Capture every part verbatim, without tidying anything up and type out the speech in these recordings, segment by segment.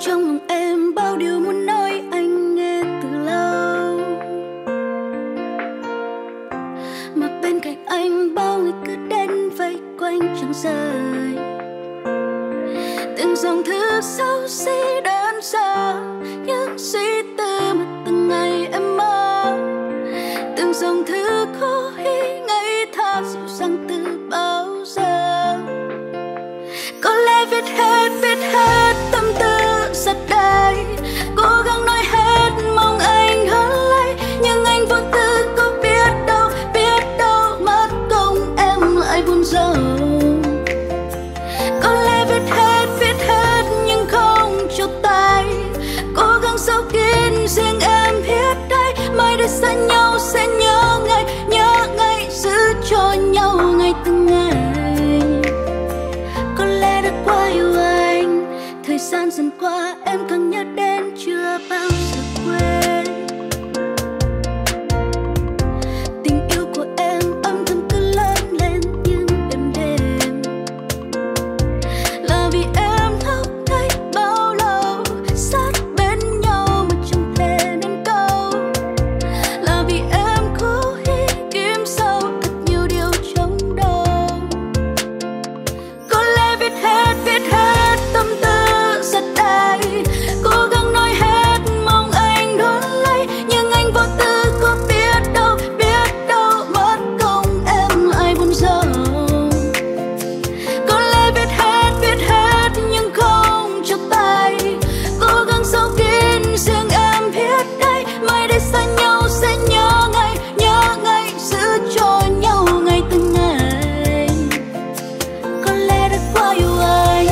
trong lòng em bao điều muốn nói anh nghe từ lâu, mà bên cạnh anh bao người cứ đến vây quanh chẳng rời. Từng dòng thư xấu xí đơn sơ, những suy tư mà từng ngày em mơ. Từng dòng thư cố ý ngây thơ dịu dàng từ bao giờ. Có lẽ viết hết, viết hết tâm tư rất đầy, cố gắng nói hết mong anh hơn lấy. Nhưng anh vô tư có biết đâu, biết đâu mất công em lại buồn rầu. Có lẽ viết hết, viết hết nhưng không cho tay, cố gắng giấu kín riêng em biết đây. Mai đây xa nhau sẽ nhớ ngày, nhớ ngày giữ cho nhau ngày từng ngày. Có lẽ đã quá yêu anh, thời gian dần qua em càng nhớ đến chưa bao giờ quên. Tình yêu của em âm thầm cứ lớn lên những đêm đêm, là vì em thóc thấy bao lâu sát bên nhau mà chẳng thể nên câu. Là vì em cố ý kiếm sâu thật nhiều điều trong đầu. Có lẽ viết hết, viết hết tâm tư rất đầy, cố gắng nói hết mong anh đón lấy. Nhưng anh vô tư có biết đâu, biết đâu mất công em lại buồn rầu. Có lẽ viết hết, viết hết nhưng không cho tay, cố gắng giấu kín riêng em biết đây. Mai đây xa nhau sẽ nhớ ngày, nhớ ngày giữ cho nhau ngày từng ngày. Có lẽ đã quá yêu anh.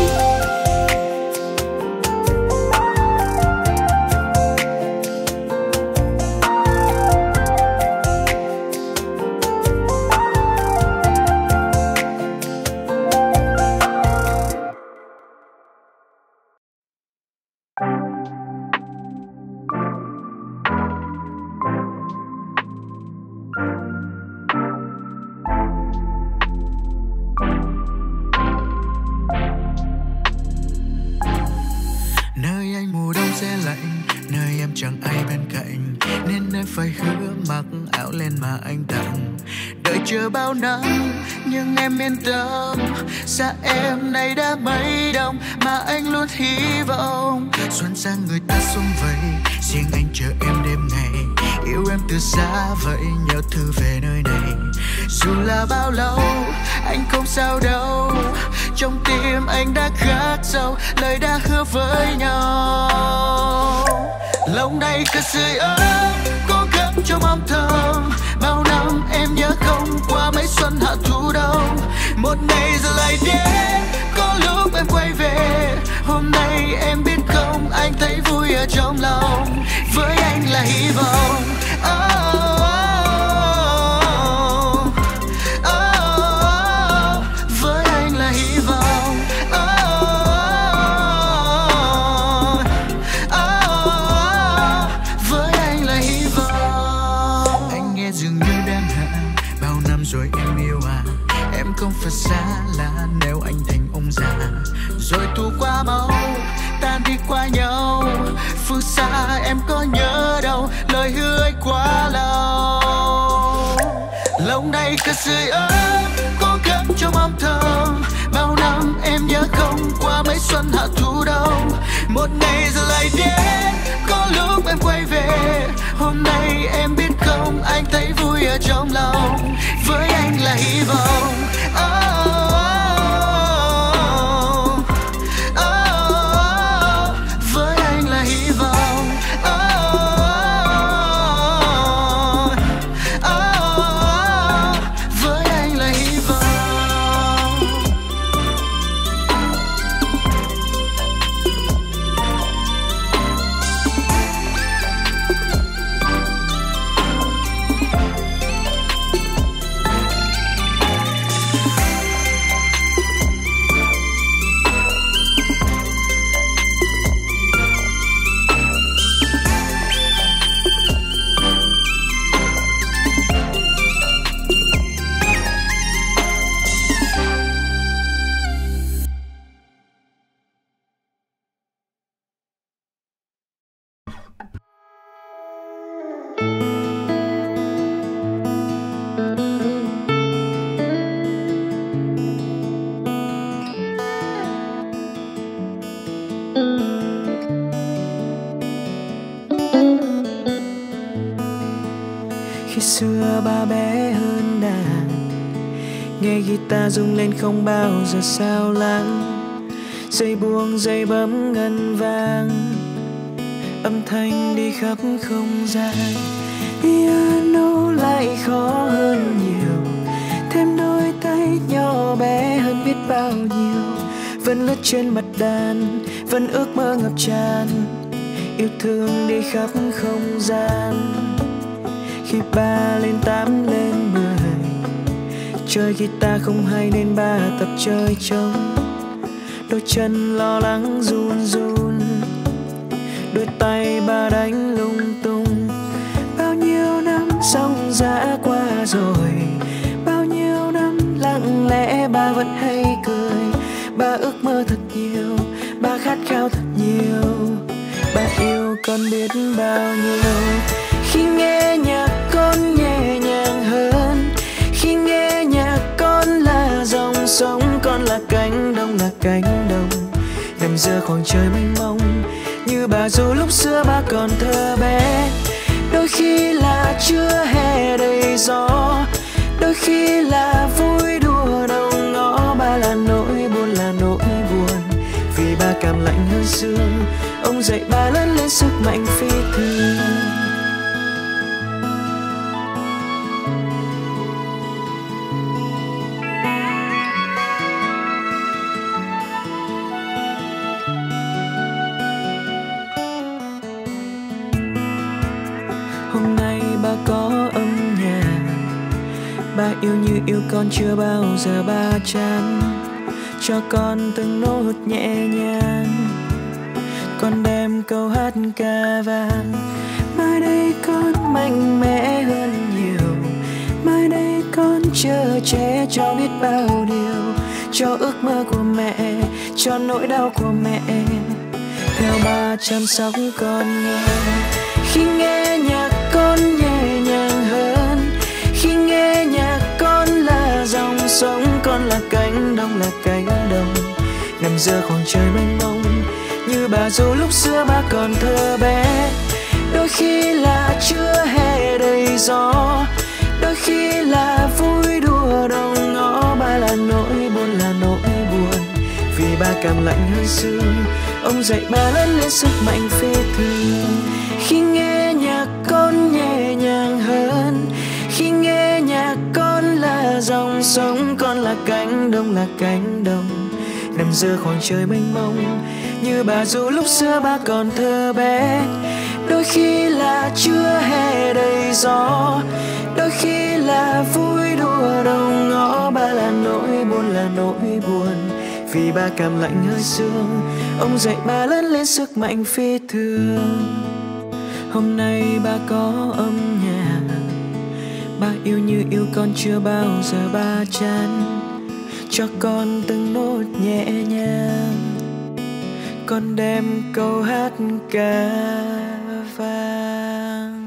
Nơi anh mùa đông sẽ lạnh, nơi em chẳng ai bên cạnh, nên em phải hứa mặc áo len mà anh tặng. Đợi chờ bao năm nhưng em yên tâm, xa em này đã mấy đông mà anh luôn hy vọng. Xuân sang người ta xung vầy, riêng anh chờ em đêm ngày. Yêu em từ xa vậy nhớ thư về nơi này. Dù là bao lâu anh không sao đâu, trong tim anh đã khắc sâu lời đã hứa với nhau. Lòng này cứ sưởi ấm, cố gắng trong âm thầm. Bao năm em nhớ không qua mấy xuân hạ thu đông. Một ngày rồi lại đến, có lúc em quay về. Hôm nay em biết không, anh thấy vui ở trong lòng. Với anh là hy vọng. Oh, oh, oh, oh. Với anh là hy vọng. Oh, oh, oh. Với anh là hy vọng. Anh nghe dường như đang hạ, bao năm rồi em yêu à. Em không phải xa lạ nếu anh thành ông già. Rồi thu qua máu, ta đi qua nhau. Phương xa em có nhớ đâu, lời hứa ấy quá lâu. Lòng này cứ sưởi ấm, cố gắng trong âm thầm. Bao năm em nhớ không qua mấy xuân hạ thu đông. Một ngày rồi lại đến, có lúc em quay về. Hôm nay em biết không, anh thấy vui ở trong lòng. Với anh là hy vọng. Oh, oh, oh. khi xưa ba bé hơn đàn, nghe guitar rung lên không bao giờ sao lãng. Dây buông dây bấm ngân vang, âm thanh đi khắp không gian. Piano lại khó hơn nhiều, thêm đôi tay nhỏ bé hơn biết bao nhiêu. Vẫn lướt trên mặt đàn, vẫn ước mơ ngập tràn, yêu thương đi khắp không gian. Khi ba lên tám lên mười, chơi guitar không hay nên ba tập chơi trống. Đôi chân lo lắng run run, đôi tay ba đánh lung tung. Bao nhiêu năm sóng dã qua rồi, bao nhiêu năm lặng lẽ ba vẫn hay cười. Ba ước mơ thật nhiều, ba khát khao thật nhiều, ba yêu con biết bao nhiêu. Khi nghe nhạc con nhẹ nhàng hơn, khi nghe nhạc con là dòng sông, con là cánh đồng là cánh đồng nằm giữa khoảng trời mênh mông. Như bà dù lúc xưa ba còn thơ bé, đôi khi là trưa hè đầy gió, đôi khi là vui đùa đầu ngõ. Ba là nỗi buồn là nỗi buồn, vì ba cảm lạnh hơn xưa. Ông dạy ba lớn lên sức mạnh phi thường. Hôm nay ba có âm nhạc, ba yêu như yêu con chưa bao giờ ba chán. Cho con từng nốt nhẹ nhàng, con đem câu hát ca vang. Mai đây con mạnh mẽ hơn nhiều, mai đây con chở che cho biết bao điều. Cho ước mơ của mẹ, cho nỗi đau của mẹ, theo ba chăm sóc con nghe. Khi nghe nhạc con nhẹ nhàng hơn, khi nghe nhạc con là dòng sông, con là cánh đồng là cánh đồng nằm giữa khoảng trời mênh mông. Như bà dù lúc xưa ba còn thơ bé, đôi khi là trưa hè đầy gió, đôi khi là vui đùa đầu ngõ. Ba là nỗi buồn là nỗi buồn, vì ba cảm lạnh hơn xưa. Ông dạy ba lớn lên sức mạnh phi thường. Khi nghe nhạc con nhẹ nhàng hơn, khi nghe nhạc con là dòng sông, con là cánh đồng là cánh đồng nằm giữa khoảng trời mênh mông. Như bà dù lúc xưa ba còn thơ bé, đôi khi là trưa hè đầy gió, đôi khi là vui đùa đầu ngõ. Ba là nỗi buồn là nỗi buồn, vì ba cảm lạnh hơi sương. Ông dạy ba lớn lên sức mạnh phi thường. Hôm nay ba có âm nhạc, ba yêu như yêu con chưa bao giờ ba chán. Cho con từng nốt nhẹ nhàng, con đem câu hát ca vang.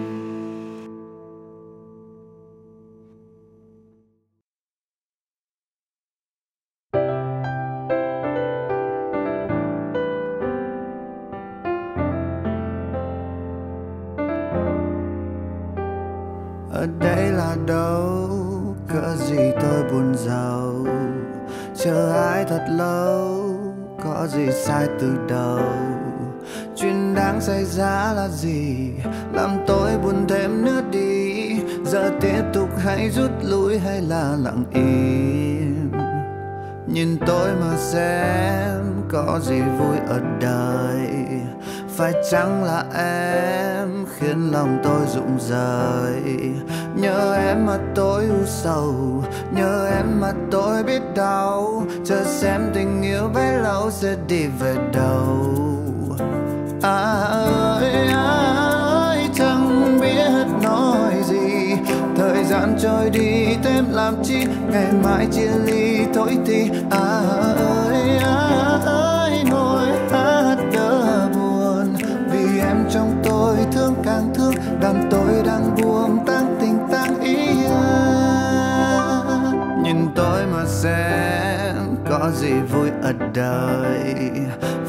Ở đây là đâu, cỡ gì tôi buồn giàu, chờ ai thật lâu, có gì sai từ đầu. Chuyện đáng xảy ra là gì, làm tôi buồn thêm nữa đi. Giờ tiếp tục hay rút lui hay là lặng im, nhìn tôi mà xem có gì vui ở đời. Phải chăng là em khiến lòng tôi rụng rời. Nhớ em mà tôi u sầu, nhớ em mà tôi biết đau. Chờ xem tình yêu bấy lâu sẽ đi về đâu. À ơi, à ơi, chẳng biết nói gì. Thời gian trôi đi thêm làm chi, ngày mai chia ly thôi thì. À ơi, à ơi, ngồi hát đỡ buồn, vì em trong tôi thương càng thương. Đàm tôi đang buông tăng tình tăng ý. Nhìn tôi mà xem có gì vui ở đời.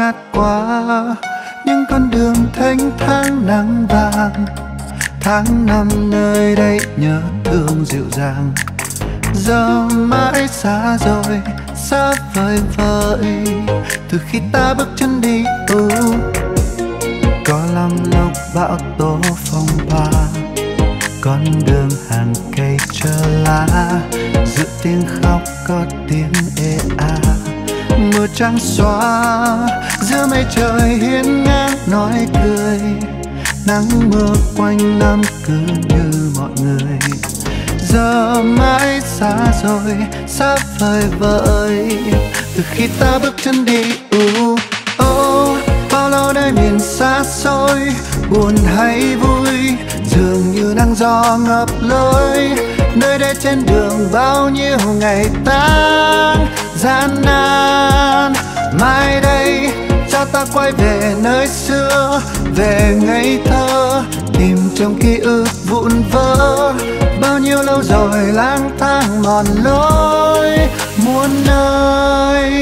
ngát quá những con đường thênh thang nắng vàng. Tháng năm nơi đây nhớ thương dịu dàng, giờ mãi xa rồi, xa vời vợi từ khi ta bước chân đi. uh. Có lắm lúc bão tố phong ba, con đường hàng cây trơ lá, giữa tiếng khóc có tiếng ê a. Mưa trắng xóa giữa mây trời hiên ngang nói cười, nắng mưa quanh năm cứ như mọi người. Giờ mãi xa rồi, xa vời vợi từ khi ta bước chân đi. uh. Oh, bao lâu nơi miền xa xôi, buồn hay vui dường như nắng gió ngập lối. Nơi đây trên đường bao nhiêu ngày tháng gian nan. Mai đây cho ta quay về nơi xưa, về ngây thơ tìm trong ký ức vụn vỡ. Bao nhiêu lâu rồi lang thang mòn lối muôn nơi.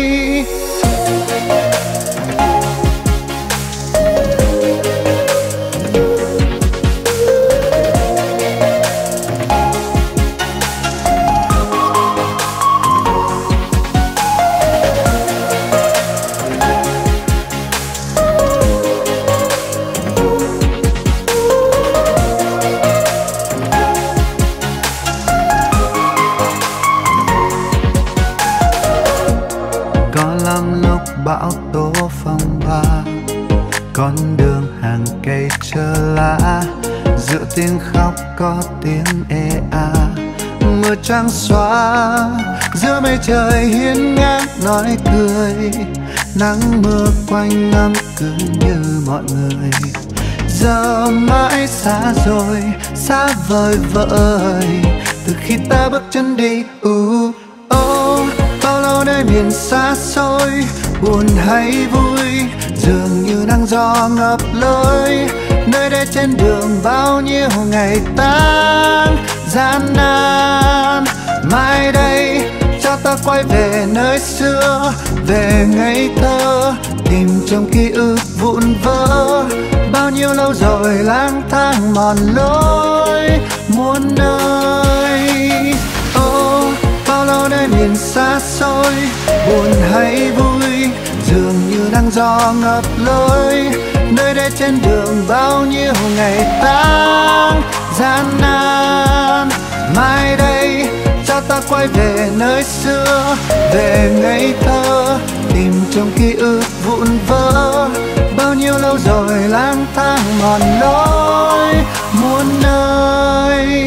Bão tố phong ba, con đường hàng cây trơ lá, giữa tiếng khóc có tiếng ê a. Mưa trắng xóa giữa mây trời hiên ngang nói cười, nắng mưa quanh năm cứ như mọi người. Giờ mãi xa rồi, xa vời vợi từ khi ta bước chân đi. uh. Oh, bao lâu nơi miền xa xôi, buồn hay vui dường như nắng gió ngập lối. Nơi đây trên đường bao nhiêu ngày tháng gian nan. Mai đây cho ta quay về nơi xưa, về ngây thơ tìm trong ký ức vụn vỡ. Bao nhiêu lâu rồi lang thang mòn lối muôn nơi. Oh, bao lâu nơi miền xa xôi, buồn hay vui dường như nắng gió ngập lối. Nơi đây trên đường bao nhiêu ngày tháng gian nan. Mai đây cho ta quay về nơi xưa, về ngây thơ tìm trong ký ức vụn vỡ. Bao nhiêu lâu rồi lang thang mòn lối muôn nơi.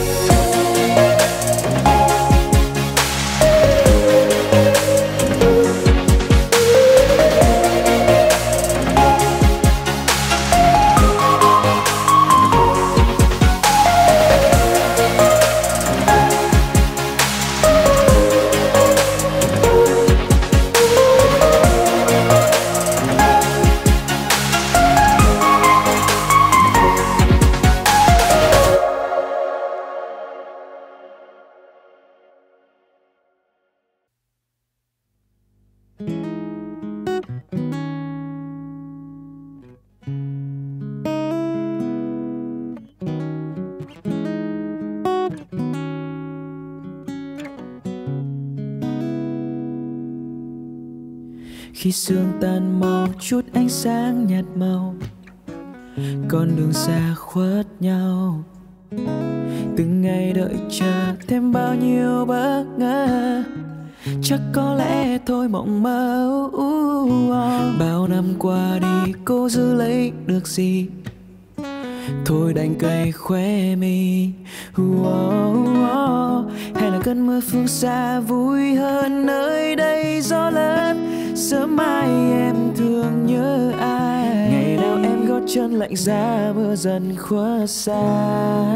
Khi sương tan màu chút ánh sáng nhạt màu, con đường xa khuất nhau. Từng ngày đợi chờ thêm bao nhiêu bất ngờ, chắc có lẽ thôi mộng mơ. uh, uh, uh. Bao năm qua đi cô giữ lấy được gì, thôi đành cay khóe mi. uh, uh, uh. Hay là cơn mưa phương xa vui hơn nơi đây gió lớn. Sớm mai em thương nhớ ai, ngày nào em gót chân lạnh giá mưa dần khuất xa.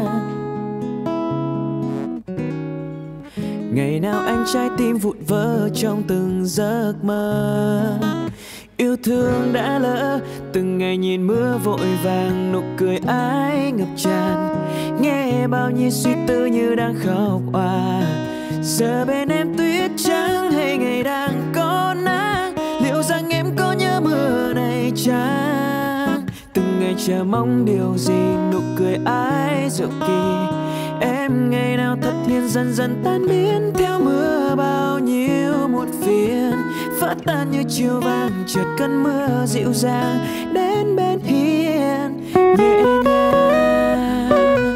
Ngày nào anh trái tim vụn vỡ trong từng giấc mơ. Yêu thương đã lỡ, từng ngày nhìn mưa vội vàng, nụ cười ai ngập tràn. Nghe bao nhiêu suy tư như đang khóc òa. Giờ bên em tuyết trắng hay ngày đang có nắng, liệu rằng em có nhớ mưa chăng? Từng ngày chờ mong điều gì, nụ cười ai diệu kỳ. Em ngày nào thật hiền dần dần tan biến theo mưa, bao nhiêu muộn phiền vỡ tan như chiều vàng. Chợt cơn mưa dịu dàng đến bên hiên nhẹ nhàng.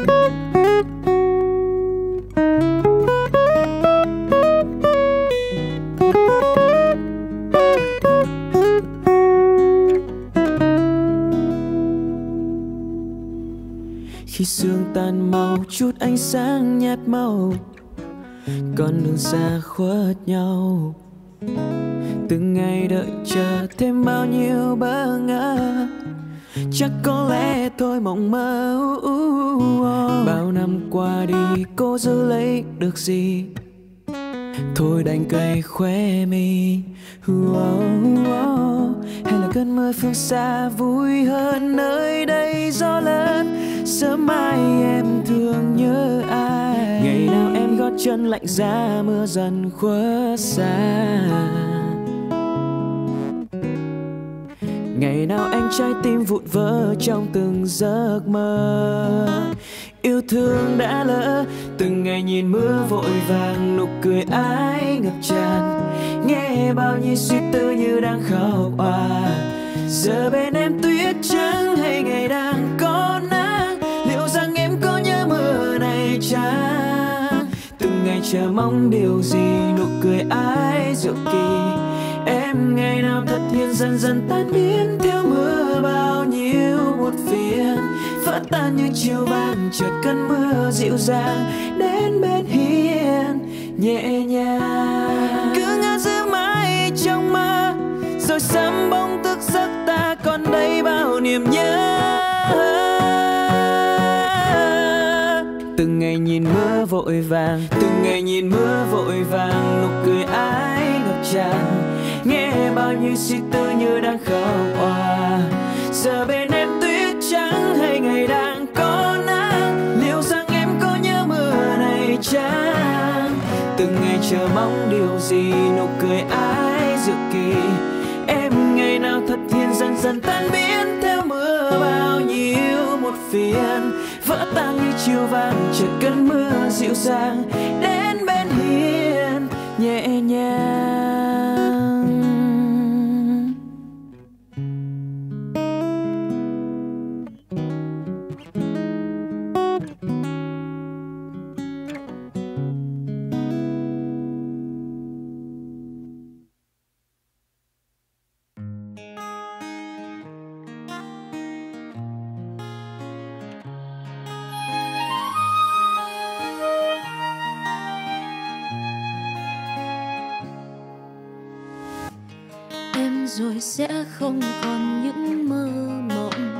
Khi sương tan màu chút ánh sáng nhạt màu, con đường xa khuất nhau. Từng ngày đợi chờ thêm bao nhiêu bỡ ngỡ, chắc có lẽ thôi mộng mơ. Bao năm qua đi cô giữ lấy được gì, thôi đành cay khóe mi. Hay là cơn mưa phương xa vui hơn nơi đây gió lớn. Sớm mai em thường nhớ ai, ngày nào em gót chân lạnh giá mưa dần khuất xa. Ngày nào anh trái tim vụn vỡ trong từng giấc mơ. Yêu thương đã lỡ, từng ngày nhìn mưa vội vàng, nụ cười ai ngập tràn. Nghe bao nhiêu suy tư như đang khóc òa. Giờ bên em tuyết trắng hay ngày đang có nắng, liệu rằng em có nhớ mưa này chăng? Từng ngày chờ mong điều gì, nụ cười ai diệu kỳ. Em ngày nào thật hiền dần dần tan biến theo mưa, bao nhiêu muộn phiền vỡ tan như chiều vàng. Chợt cơn mưa dịu dàng đến bên hiên nhẹ nhàng. Cứ ngỡ giữ mãi trong mơ, rồi sớm bỗng thức giấc ta còn đây bao niềm nhớ. Từng ngày nhìn mưa vội vàng, từng ngày nhìn mưa vội vàng, nụ cười ai ngập tràn. Nghe bao nhiêu suy tư như đang khóc òa. Giờ bên em tuyết trắng hay ngày đang có nắng, liệu rằng em có nhớ mưa này chăng? Từng ngày chờ mong điều gì, nụ cười ai diệu kỳ. Em ngày nào thật hiền dần dần tan biến theo mưa, bao nhiêu một phiền vỡ tan như chiều vàng. Chợt cơn mưa dịu dàng đến bên hiên nhẹ nhàng. Rồi sẽ không còn những mơ mộng,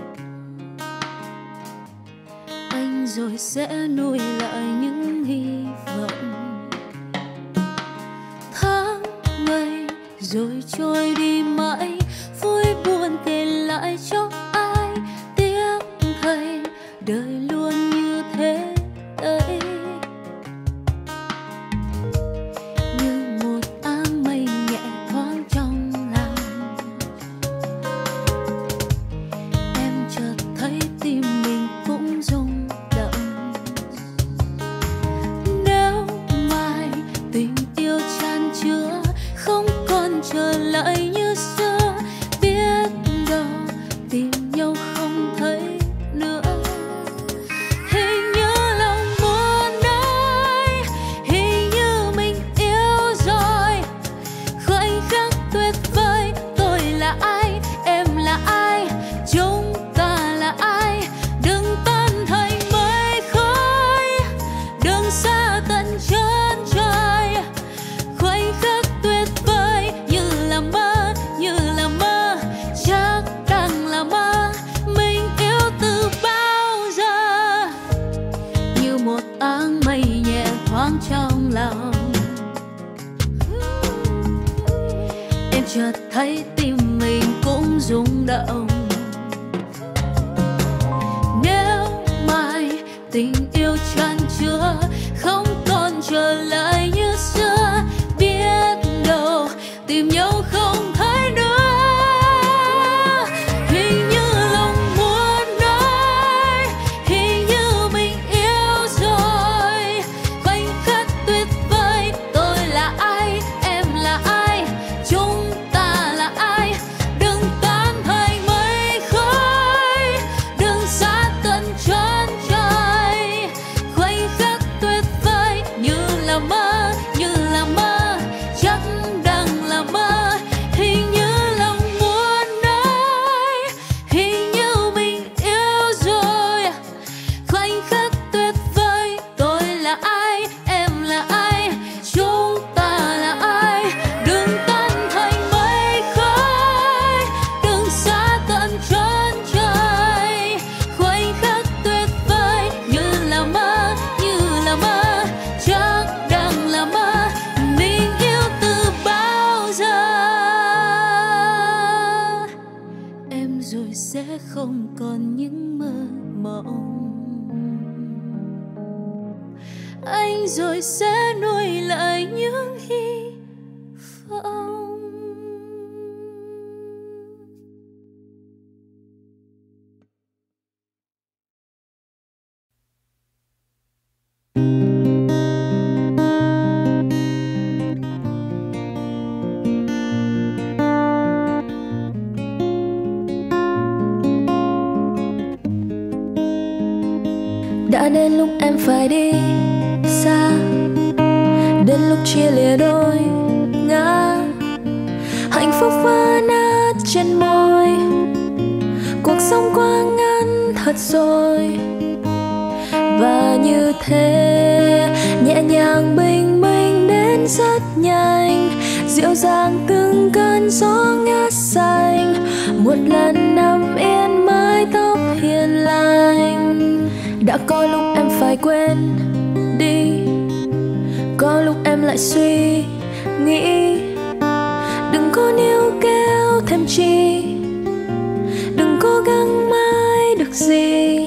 anh rồi sẽ nuôi lại những hy vọng. Tháng ngày rồi trôi đi mãi, vui buồn kể lại cho ai tiếc thay, đời luôn như thế đấy. Chợt thấy tim mình cũng rung động. Nếu mai tình yêu chan chứa không còn trở lại như xưa, biết đâu tìm nhau không thấy nữa. rồi sẽ không còn những mơ mộng. Anh rồi sẽ nuôi lại những hy vọng. Đã đến lúc em phải đi xa, đến lúc chia lìa đôi ngã, hạnh phúc vỡ nát trên môi, cuộc sống quá ngắn thật rồi. Và như thế nhẹ nhàng bình minh đến rất nhanh, dịu dàng từng cơn gió ngát xanh, một lần nằm yên mái tóc hiền lành. Đã có lúc em phải quên đi, có lúc em lại suy nghĩ, đừng có níu kéo thêm chi, đừng cố gắng mãi được gì.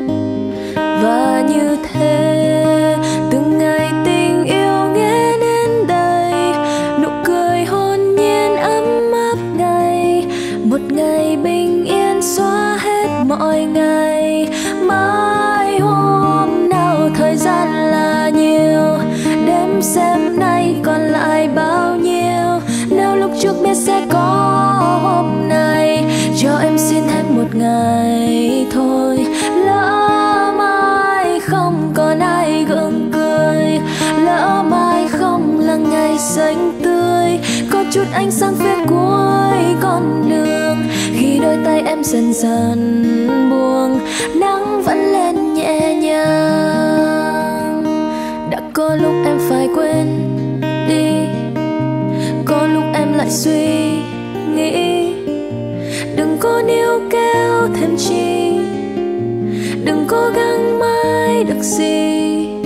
Và như thế từng ngày tình yêu nghe đến đây, nụ cười hồn nhiên ấm áp ngày, một ngày bình yên xóa hết mọi ngày. Mãi hôm nào thời gian là nhiều, đếm xem nay còn lại bao nhiêu. Nếu lúc trước biết sẽ có hôm nay, cho em xin thêm một ngày thôi. Lỡ mai không còn ai gượng cười, lỡ mai không là ngày xanh tươi, có chút ánh sáng phía cuối con đường. Khi đôi tay em dần dần buông, nắng vẫn lên nhẹ nhàng. Đã có lúc em phải quên đi, có lúc em lại suy nghĩ, đừng có níu kéo thêm chi, đừng cố gắng mãi được gì.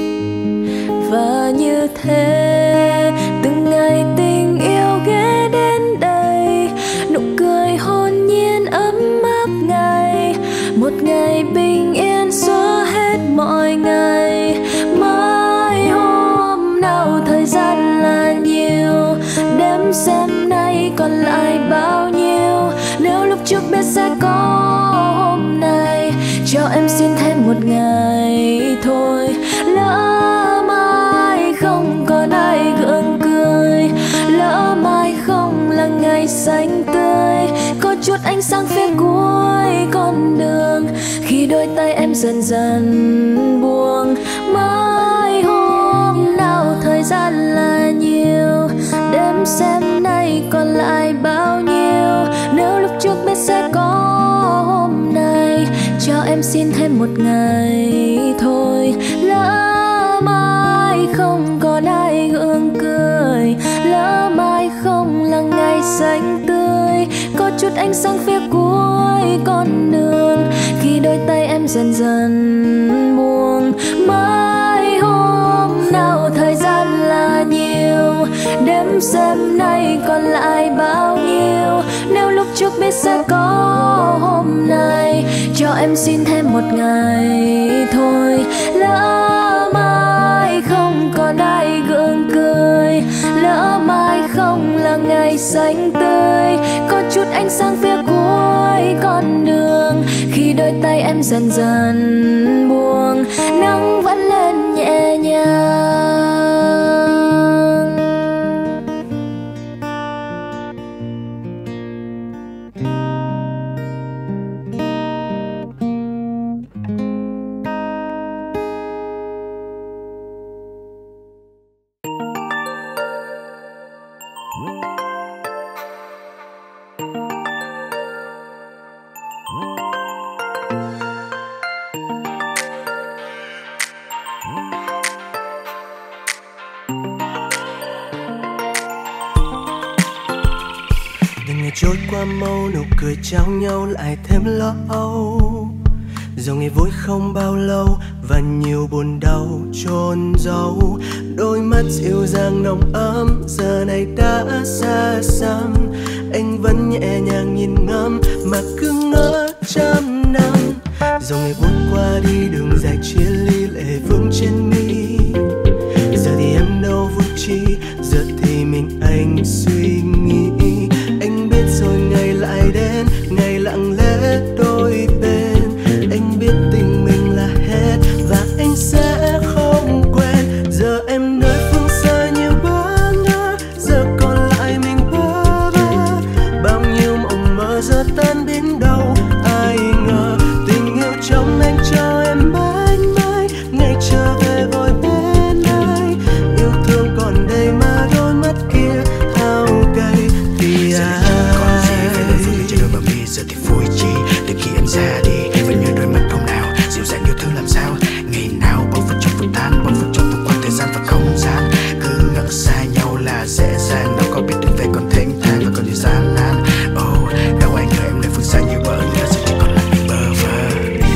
Và như thế từng ngày tình yêu ghé đến đây, nụ cười hồn nhiên ấm áp ngày, một ngày bình yên xóa hết mọi ngày. Mãi hôm nào thời gian là nhiều, đếm xem nay còn lại bao nhiêu. Nếu lúc trước biết sẽ có hôm nay, cho em xin thêm một ngày thôi. Lỡ mai không còn ai gượng cười, lỡ mai không là ngày xanh tươi, có chút ánh sáng phía cuối con đường. Khi đôi tay em dần dần buông, mãi hôm nào thời gian là nhiều, đếm xem nay còn lại bao nhiêu. Nếu lúc trước biết sẽ có hôm nay, cho em xin thêm một ngày thôi. Lỡ mai không còn ai gượng cười, lỡ mai không là ngày xanh tươi, có chút ánh sáng phía cuối con đường. Khi đôi tay em dần dần buông, mãi hôm nào thời gian là nhiều, đếm xem nay còn lại bao nhiêu. Nếu lúc trước biết sẽ có hôm nay, cho em xin thêm một ngày thôi. Lỡ mai không còn ai gượng cười, lỡ mai không là ngày xanh tươi, có chút ánh sáng phía cuối con đường. Khi đôi tay em dần dần buông, nắng vẫn lên nhẹ nhàng. Trôi qua mau, nụ cười trao nhau lại thêm lâu. Dòng ngày vui không bao lâu và nhiều buồn đau chôn giấu. Đôi mắt dịu dàng nồng ấm giờ này đã xa xăm. anh vẫn nhẹ nhàng nhìn ngắm mà cứ ngỡ trăm năm. Dòng ngày vút qua đi đường dài chia ly lệ vương trên mi. Giờ thì em đâu vui chi, giờ thì mình anh suy nghĩ. Anh biết rồi ngày lại đến, ngày lặng lẽ đôi bên. Anh biết tình mình là hết và anh sẽ không quên. Giờ em nơi phương xa như bỡ ngỡ, giờ còn lại mình bơ vơ. Bao nhiêu mộng mơ giờ tan biến đâu ai ngờ. Tình yêu trong anh cho em mãi mãi, ngày trở về vội bên ai. Yêu thương còn đây mà đôi mắt kia thao gầy vì ai. Trên đôi bờ mi giờ thì vui chi, từ khi em ra đi vẫn nhớ đôi mắt không nào dịu dàng yêu thương làm sao. Ngày nào bóng phật trong phút tan, bóng phật trong từng khoảng thời gian và không gian. Cứ ngỡ xa nhau là dễ dàng, đâu có biết đường về còn thênh thang và còn nhiều gian nan. Oh, đâu ai ngờ em lại phương xa như bỡ ngỡ, giờ chỉ còn lại mình bơ vơ.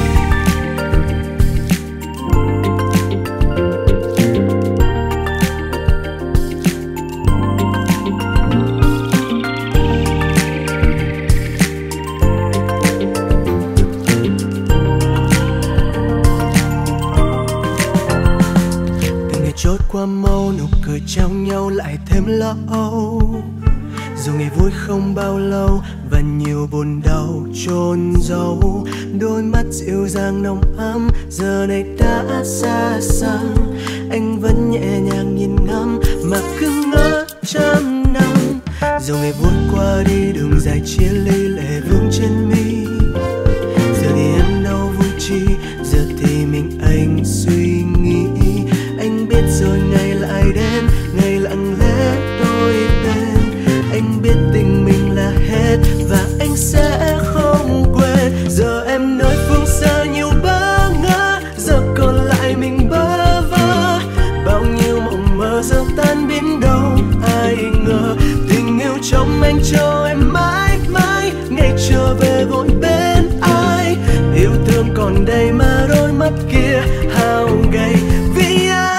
Trôi qua mau, nụ cười trao nhau lại thêm lo âu. Dù ngày vui không bao lâu và nhiều buồn đau chôn giấu. Đôi mắt dịu dàng nồng ấm giờ này đã xa xăm. Anh vẫn nhẹ nhàng nhìn ngắm mà cứ ngỡ trăm năm. Dù ngày vui qua đi đường dài chia ly lệ vương trên mi. Giờ thì em đâu vui chi, giờ thì mình anh suy nghĩ. Anh biết rồi ngày lại đến, ngày lặng lẽ đôi bên. Anh biết tình mình là hết và anh sẽ không quên. Giờ em nơi phương xa nhiều bỡ ngỡ, giờ còn lại mình bơ vơ. Bao nhiêu mộng mơ giờ tan biến đâu ai ngờ. Tình yêu trong anh cho em mãi mãi, ngày trở về vội bên ai. Yêu thương còn đây mà đôi mắt kia hao gầy vì ai.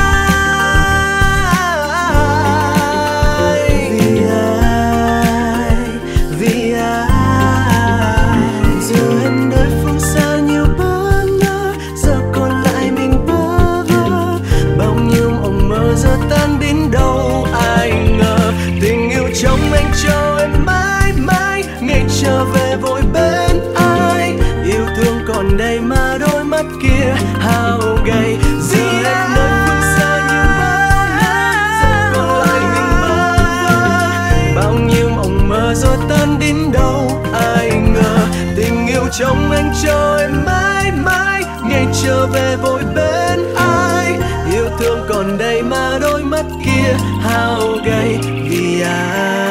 Trở về vội bên ai. Yêu thương còn đây mà đôi mắt kia hao gầy. Giờ em nơi phương xa như bỡ ngỡ, giờ còn lại mình bơ vơ. Bao nhiêu mộng mơ rồi tan đến đâu ai ngờ. Tình yêu trong anh cho em mãi mãi, ngày trở về vội bên ai. Yêu thương còn đây mà đôi mắt kia hao gầy vì ai.